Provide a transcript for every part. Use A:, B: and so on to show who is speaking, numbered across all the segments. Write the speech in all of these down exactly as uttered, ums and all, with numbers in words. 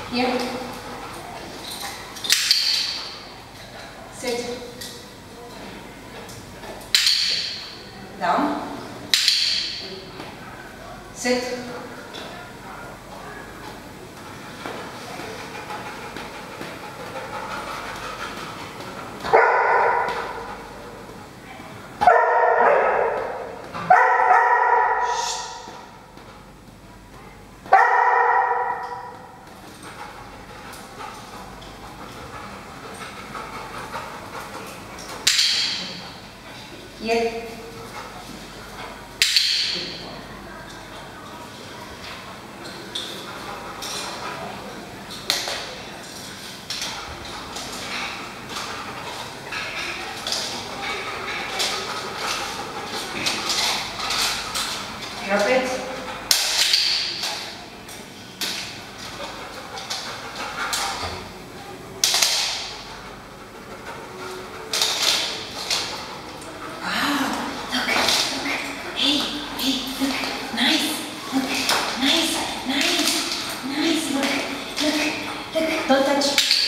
A: Here. Sit. Down. Sit. Here. Drop it. Don't touch.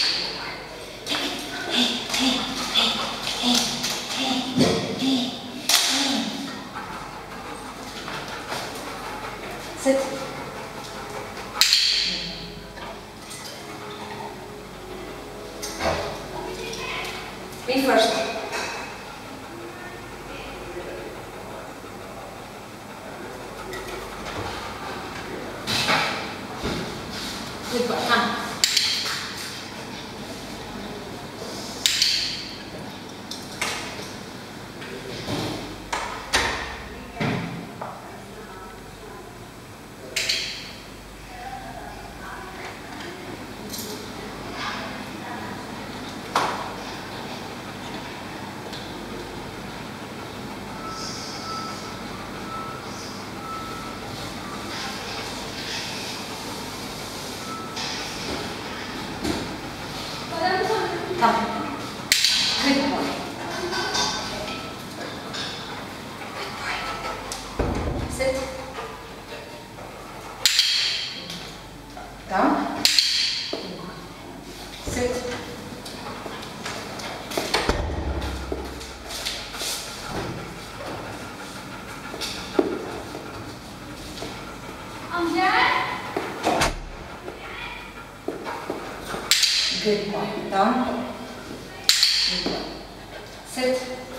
A: Hey, hey, hey, hey, hey, hey, hey. Sit. Me first. Good boy, come. Come. Good boy. Good boy. Sit. Down. Sit. Um, Dad? Good boy. Down. Good boy. Sit.